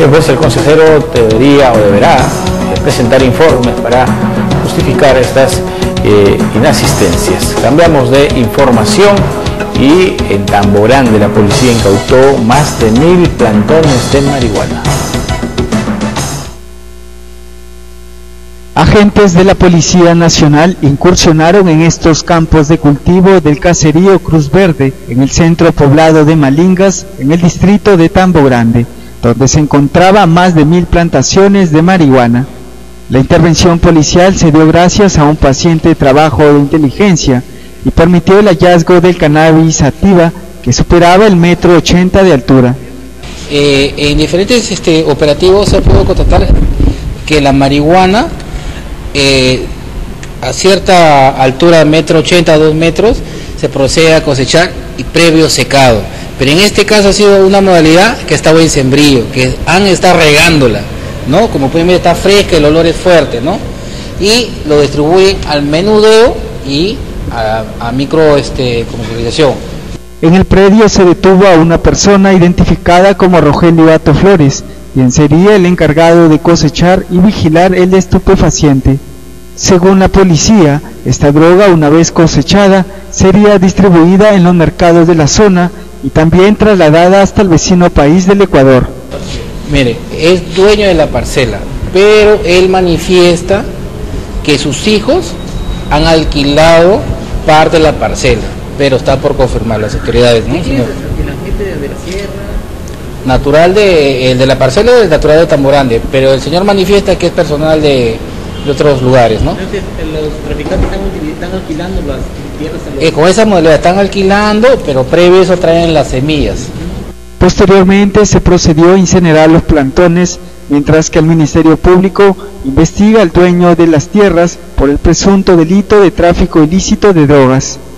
que pues el consejero debería o deberá presentar informes para justificar estas inasistencias. Cambiamos de información y en Tambo Grande la policía incautó más de 1000 plantones de marihuana. Agentes de la Policía Nacional incursionaron en estos campos de cultivo del caserío Cruz Verde, en el centro poblado de Malingas, en el distrito de Tambo Grande, donde se encontraba más de 1000 plantaciones de marihuana. La intervención policial se dio gracias a un paciente trabajo de inteligencia y permitió el hallazgo del cannabis sativa que superaba el 1,80 m de altura. En diferentes operativos se pudo constatar que la marihuana a cierta altura, 1,80 m, 2 metros, se procede a cosechar y previo secado. Pero en este caso ha sido una modalidad que estaba en sembrío, que han estado regándola, ¿no? Como pueden ver, está fresca, el olor es fuerte, ¿no? Y lo distribuyen al menudeo y a micro comercialización. En el predio se detuvo a una persona identificada como Rogelio Ato Flores, quien sería el encargado de cosechar y vigilar el estupefaciente. Según la policía, esta droga, una vez cosechada, sería distribuida en los mercados de la zona y también trasladada hasta el vecino país del Ecuador. Mire, es dueño de la parcela, pero él manifiesta que sus hijos han alquilado parte de la parcela, pero está por confirmar las autoridades, ¿no? ¿Quién es la gente de la sierra? Natural el de la parcela es natural de Tambo Grande, pero el señor manifiesta que es personal de otros lugares, ¿no? Entonces, los traficantes están alquilando las tierras. Con esa modalidad están alquilando, pero previo eso traen las semillas. Posteriormente se procedió a incinerar los plantones, mientras que el Ministerio Público investiga al dueño de las tierras por el presunto delito de tráfico ilícito de drogas.